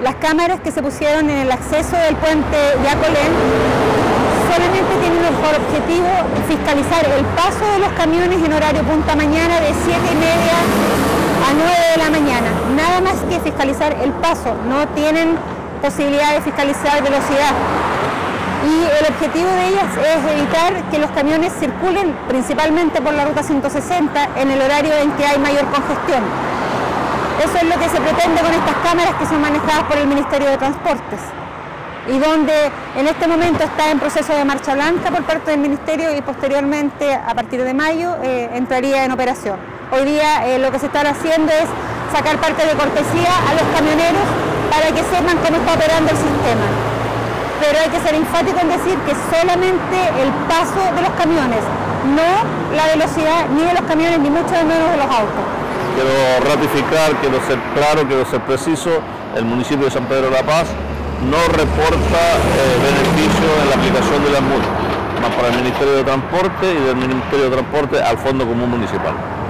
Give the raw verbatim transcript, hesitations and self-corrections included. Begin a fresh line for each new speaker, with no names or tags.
Las cámaras que se pusieron en el acceso del puente Yacolén solamente tienen por objetivo fiscalizar el paso de los camiones en horario punta mañana de siete y media a nueve de la mañana. Nada más que fiscalizar el paso, no tienen posibilidad de fiscalizar velocidad. Y el objetivo de ellas es evitar que los camiones circulen principalmente por la ruta ciento sesenta en el horario en que hay mayor congestión. Eso es lo que se pretende con estas cámaras que son manejadas por el Ministerio de Transportes y donde en este momento está en proceso de marcha blanca por parte del Ministerio y posteriormente, a partir de mayo, eh, entraría en operación. Hoy día eh, lo que se está haciendo es sacar parte de cortesía a los camioneros para que sepan cómo está operando el sistema. Pero hay que ser enfático en decir que solamente el paso de los camiones, no la velocidad ni de los camiones ni mucho menos de los autos.
Quiero ratificar, quiero ser claro, quiero ser preciso, el municipio de San Pedro de la Paz no reporta eh, beneficio en la aplicación de las multas, más para el Ministerio de Transporte y del Ministerio de Transporte al Fondo Común Municipal.